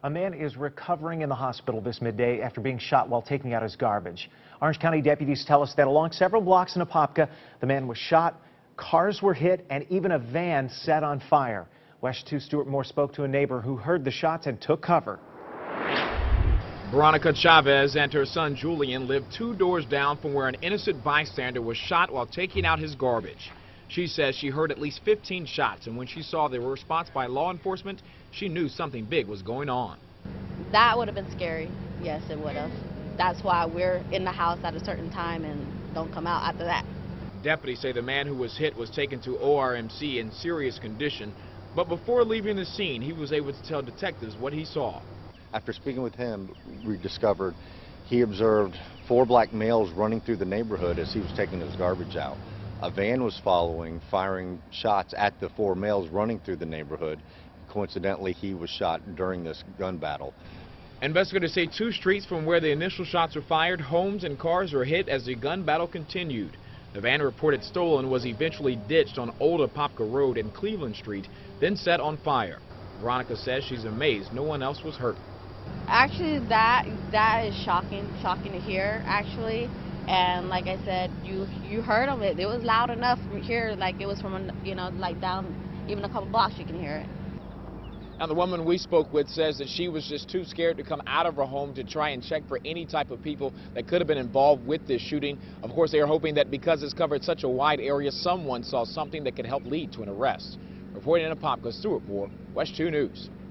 A man is recovering in the hospital this midday after being shot while taking out his garbage. Orange County deputies tell us that along several blocks in Apopka, the man was shot, cars were hit, and even a van set on fire. WESH 2 Stuart Moore spoke to a neighbor who heard the shots and took cover. Veronica Chavez and her son Julian lived 2 doors down from where an innocent bystander was shot while taking out his garbage. She says she heard at least 15 shots, and when she saw the response by law enforcement, she knew something big was going on. That would have been scary. Yes, it would have. That's why we're in the house at a certain time and don't come out after that. Deputies say the man who was hit was taken to ORMC in serious condition, but before leaving the scene, he was able to tell detectives what he saw. After speaking with him, we discovered he observed 4 black males running through the neighborhood as he was taking his garbage out. A van was following, firing shots at the 4 males running through the neighborhood. Coincidentally, he was shot during this gun battle. Investigators say 2 streets from where the initial shots were fired, homes and cars were hit as the gun battle continued. The van reported stolen was eventually ditched on Old Apopka Road and Cleveland Street, then set on fire. Veronica says she's amazed no one else was hurt. Actually, that is shocking to hear, actually. And like I said, you heard of it. It was loud enough from here, like it was from, like down even a couple blocks you can hear it. Now, the woman we spoke with says that she was just too scared to come out of her home to try and check for any type of people that could have been involved with this shooting. Of course, they are hoping that because it's covered such a wide area, someone saw something that could help lead to an arrest. Reporting in Apopka, Stuart Moore, WESH 2 News.